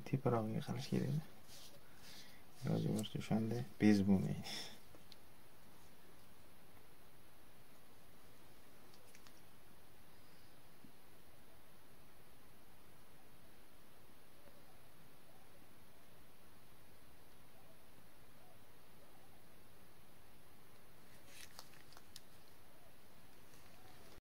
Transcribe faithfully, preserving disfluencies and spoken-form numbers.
teparog'iga qarash kerak. Iloji boricha o'shanda bez bo'lmaydi.